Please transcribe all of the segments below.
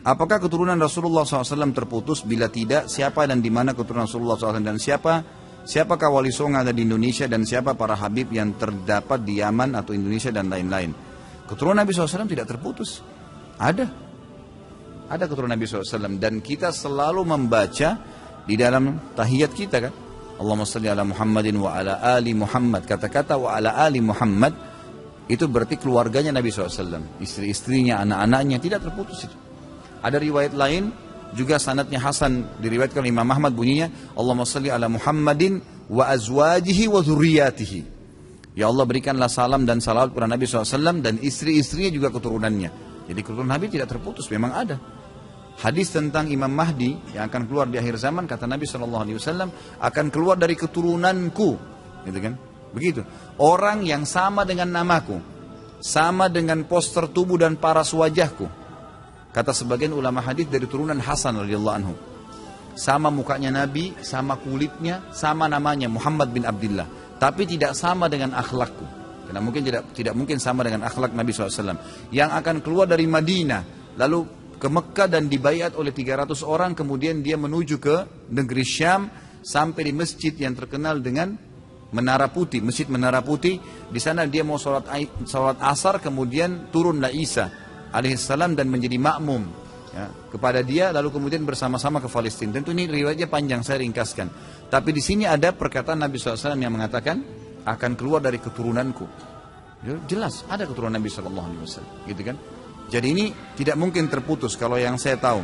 Apakah keturunan Rasulullah SAW terputus? Bila tidak, siapa dan di mana keturunan Rasulullah SAW, dan siapakah wali songo ada di Indonesia, dan siapa para habib yang terdapat di Yaman atau Indonesia dan lain-lain? Keturunan Nabi SAW tidak terputus. Ada keturunan Nabi SAW, dan kita selalu membaca di dalam tahiyat kita kan, Allahumma salli ala Muhammadin wa ala ali Muhammad. Kata-kata wa ala ali Muhammad itu berarti keluarganya Nabi SAW, istri-istrinya, anak-anaknya, tidak terputus itu. Ada riwayat lain juga sanadnya hasan, diriwayatkan oleh Imam Ahmad, bunyinya Allahumma salli ala Muhammadin wa azwajihi wa dzurriyyatihi. Ya Allah, berikanlah salam dan salawat kepada Nabi SAW dan istri-istrinya juga keturunannya. Jadi keturunan Nabi tidak terputus, memang ada. Hadis tentang Imam Mahdi yang akan keluar di akhir zaman, kata Nabi SAW, akan keluar dari keturunanku, gitu kan? Begitu. Orang yang sama dengan namaku, sama dengan poster tubuh dan paras wajahku. Kata sebagian ulama hadis dari turunan Hasan radhiyallahu anhu. Sama mukanya Nabi, sama kulitnya, sama namanya Muhammad bin Abdullah, tapi tidak sama dengan akhlakku. Karena mungkin tidak mungkin sama dengan akhlak Nabi SAW. Yang akan keluar dari Madinah, lalu ke Mekah dan dibaiat oleh 300 orang, kemudian dia menuju ke negeri Syam sampai di masjid yang terkenal dengan Menara Putih, Masjid Menara Putih. Di sana dia mau sholat asar, kemudian turunlah Isa alaihissalam dan menjadi makmum ya, kepada dia, lalu kemudian bersama-sama ke Palestina. Tentu ini riwayatnya panjang, saya ringkaskan. Tapi di sini ada perkataan Nabi SAW yang mengatakan akan keluar dari keturunanku. Jelas ada keturunan Nabi SAW, gitu kan? Jadi ini tidak mungkin terputus kalau yang saya tahu.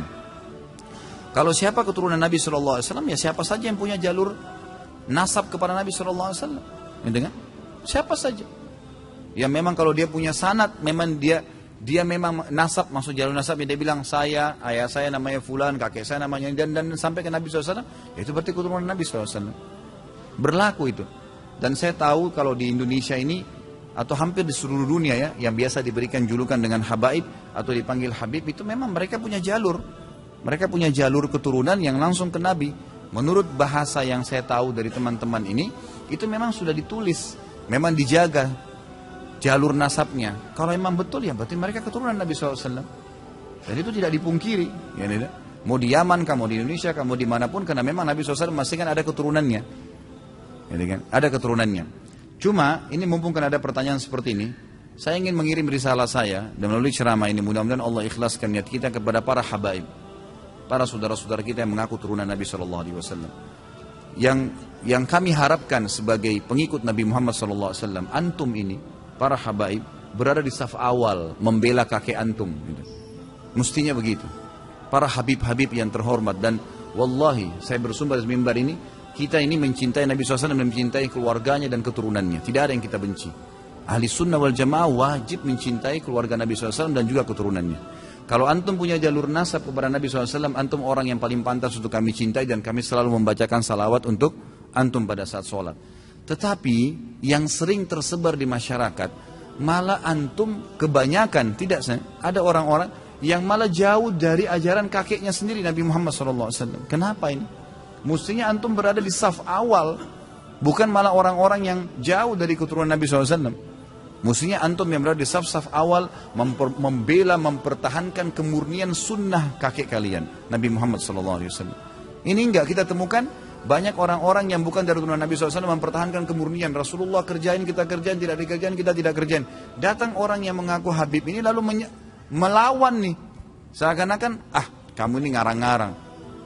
Kalau siapa keturunan Nabi SAW, ya siapa saja yang punya jalur nasab kepada Nabi SAW, gitu kan? Siapa saja. Ya memang kalau dia punya sanad, memang dia memang nasab, maksud jalur nasab, dia bilang saya, ayah saya namanya fulan, kakek saya namanya, dan sampai ke Nabi SAW, itu berarti keturunan Nabi SAW. Berlaku itu. Dan saya tahu kalau di Indonesia ini, atau hampir di seluruh dunia ya, yang biasa diberikan julukan dengan habaib, atau dipanggil habib, itu memang mereka punya jalur. Mereka punya jalur keturunan yang langsung ke Nabi. Menurut bahasa yang saya tahu dari teman-teman ini, itu memang sudah ditulis, memang dijaga jalur nasabnya. Kalau memang betul ya berarti mereka keturunan Nabi SAW. Dan itu tidak dipungkiri. Ya, mau di Yaman, kamu di Indonesia, kamu dimanapun, karena memang Nabi SAW masih kan ada keturunannya. Ya, kan? Ada keturunannya. Cuma ini mumpung kan ada pertanyaan seperti ini, saya ingin mengirim risalah saya dan melalui ceramah ini mudah-mudahan Allah ikhlaskan niat kita kepada para habaib, para saudara-saudara kita yang mengaku turunan Nabi SAW. Yang kami harapkan sebagai pengikut Nabi Muhammad SAW, antum ini para habaib berada di saf awal membela kakek antum gitu. Mestinya begitu. Para habib-habib yang terhormat, dan wallahi saya bersumpah di mimbar ini, kita ini mencintai Nabi SAW dan mencintai keluarganya dan keturunannya. Tidak ada yang kita benci. Ahli sunnah wal jamaah wajib mencintai keluarga Nabi SAW dan juga keturunannya. Kalau antum punya jalur nasab kepada Nabi SAW, antum orang yang paling pantas untuk kami cintai, dan kami selalu membacakan salawat untuk antum pada saat sholat. Tetapi yang sering tersebar di masyarakat, malah antum kebanyakan, tidak, ada orang-orang yang malah jauh dari ajaran kakeknya sendiri Nabi Muhammad SAW. Kenapa ini? Mestinya antum berada di saf awal, bukan malah orang-orang yang jauh dari keturunan Nabi SAW. Mestinya antum yang berada di saf-saf awal membela, mempertahankan kemurnian sunnah kakek kalian Nabi Muhammad SAW. Ini enggak kita temukan. Banyak orang-orang yang bukan dari turunan Nabi SAW mempertahankan kemurnian. Rasulullah kerjain, kita kerjain, tidak dikerjain, kita tidak kerjain. Datang orang yang mengaku habib ini lalu melawan nih. Seakan-akan, kamu ini ngarang-ngarang.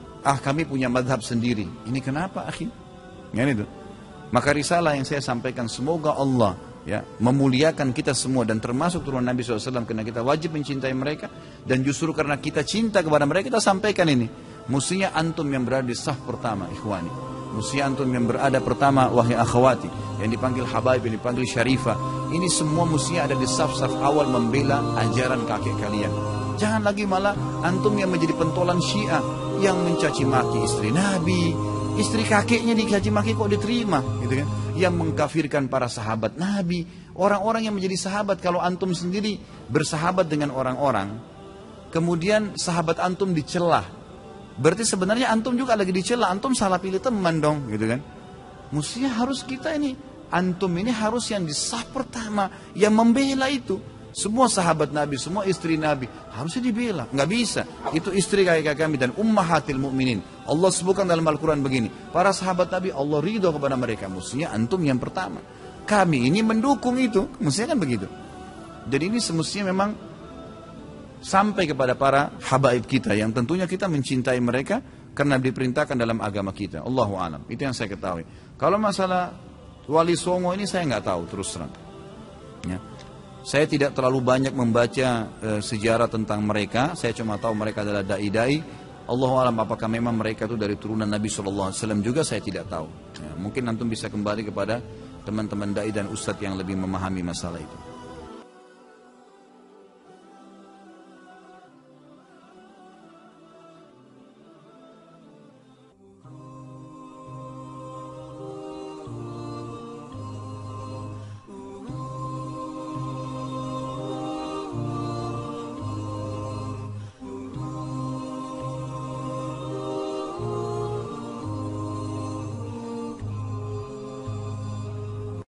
Kami punya madhab sendiri. Ini kenapa akhi? Ya, itu. Maka risalah yang saya sampaikan, semoga Allah ya memuliakan kita semua dan termasuk turunan Nabi SAW, karena kita wajib mencintai mereka, dan justru karena kita cinta kepada mereka kita sampaikan ini. Mestinya antum yang berada di saf pertama, ikhwani. Mestinya antum yang berada pertama, wahai akhwati, yang dipanggil habaib, yang dipanggil syarifah. Ini semua mestinya ada di saf-saf awal membela ajaran kakek kalian. Jangan lagi malah antum yang menjadi pentolan Syiah yang mencaci maki istri Nabi, istri kakeknya dicaci maki kok diterima, gitu kan? Yang mengkafirkan para sahabat Nabi, orang-orang yang menjadi sahabat. Kalau antum sendiri bersahabat dengan orang-orang, kemudian sahabat antum dicelah, berarti sebenarnya antum juga lagi dicela, antum salah pilih teman dong, gitu kan? Mestinya harus kita ini, antum ini harus yang di saf pertama, yang membela itu. Semua sahabat Nabi, semua istri Nabi harusnya dibela. Nggak bisa. Itu istri kayak kami dan ummahatil mu'minin. Allah sebutkan dalam Al-Quran begini. Para sahabat Nabi Allah ridho kepada mereka. Mestinya antum yang pertama. Kami ini mendukung itu. Mestinya kan begitu. Jadi ini semestinya memang sampai kepada para habaib kita. Yang tentunya kita mencintai mereka karena diperintahkan dalam agama kita. Allahu a'lam. Itu yang saya ketahui. Kalau masalah Wali Songo ini saya nggak tahu terus terang. Ya. Saya tidak terlalu banyak membaca sejarah tentang mereka. Saya cuma tahu mereka adalah dai-dai. Allahu a'lam apakah memang mereka itu dari turunan Nabi SAW juga saya tidak tahu. Ya, mungkin antum bisa kembali kepada teman-teman dai dan ustadz yang lebih memahami masalah itu.